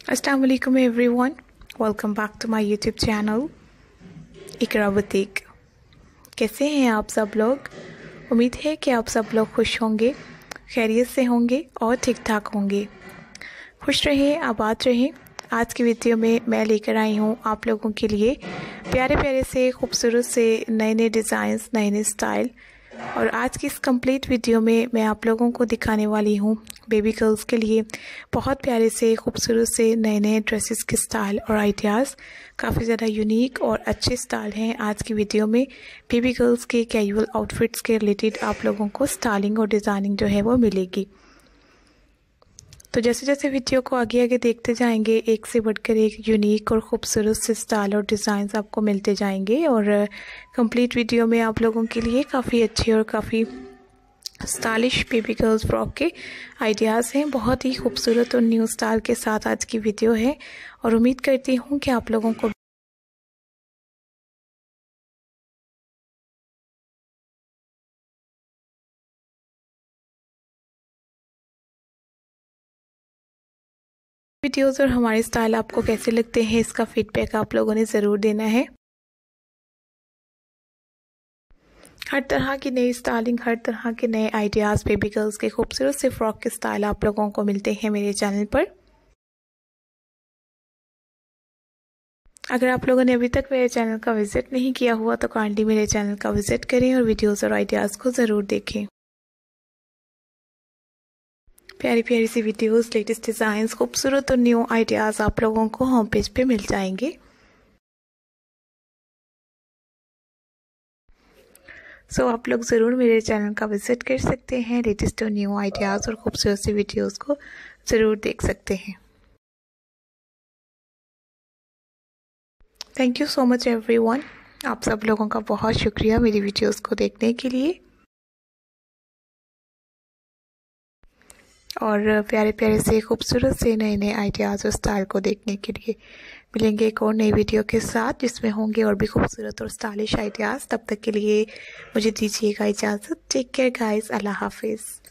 अस्सलाम वालेकुम everyone, welcome back to my YouTube channel Iqra boutique. कैसे हैं आप सब लोग? उम्मीद है कि आप सब लोग खुश होंगे, खैरियत से होंगे और ठीक ठाक होंगे। खुश रहें, आबाद रहें। आज की वीडियो में मैं लेकर आई हूँ आप लोगों के लिए प्यारे प्यारे से खूबसूरत से नए नए डिज़ाइंस, नए नए स्टाइल। और आज की इस कंप्लीट वीडियो में मैं आप लोगों को दिखाने वाली हूँ बेबी गर्ल्स के लिए बहुत प्यारे से खूबसूरत से नए नए ड्रेसेस के स्टाइल और आइडियाज़। काफ़ी ज़्यादा यूनिक और अच्छे स्टाइल हैं आज की वीडियो में। बेबी गर्ल्स के कैजुअल आउटफिट्स के रिलेटेड आप लोगों को स्टाइलिंग और डिज़ाइनिंग जो है वो मिलेगी। तो जैसे जैसे वीडियो को आगे आगे देखते जाएंगे, एक से बढ़कर एक यूनिक और ख़ूबसूरत से स्टाइल और डिज़ाइंस आपको मिलते जाएंगे। और कंप्लीट वीडियो में आप लोगों के लिए काफ़ी अच्छे और काफ़ी स्टाइलिश बेबी गर्ल्स फ्रॉक के आइडियाज़ हैं। बहुत ही खूबसूरत और न्यू स्टाइल के साथ आज की वीडियो है और उम्मीद करती हूँ कि आप लोगों को वीडियोज़ और हमारे स्टाइल आपको कैसे लगते हैं, इसका फीडबैक आप लोगों ने ज़रूर देना है। हर तरह की नई स्टाइलिंग, हर तरह के नए आइडियाज़, बेबी गर्ल्स के खूबसूरत से फ्रॉक के स्टाइल आप लोगों को मिलते हैं मेरे चैनल पर। अगर आप लोगों ने अभी तक मेरे चैनल का विज़िट नहीं किया हुआ तो काइंडली मेरे चैनल का विज़िट करें और वीडियोज़ और आइडियाज़ को ज़रूर देखें। प्यारी प्यारी सी वीडियोस, लेटेस्ट डिज़ाइंस, खूबसूरत और न्यू आइडियाज़ आप लोगों को होम पेज पे मिल जाएंगे। सो आप लोग ज़रूर मेरे चैनल का विज़िट कर सकते हैं, लेटेस्ट और न्यू आइडियाज़ और खूबसूरत सी वीडियोस को ज़रूर देख सकते हैं। Thank you so much everyone. आप सब लोगों का बहुत शुक्रिया मेरी वीडियोस को देखने के लिए और प्यारे प्यारे से खूबसूरत से नए नए आइडियाज़ और स्टाइल को देखने के लिए। मिलेंगे एक और नई वीडियो के साथ जिसमें होंगे और भी खूबसूरत और स्टाइलिश आइडियाज़। तब तक के लिए मुझे दीजिएगा इजाज़त। टेक केयर गाइस, अल्लाह हाफिज़।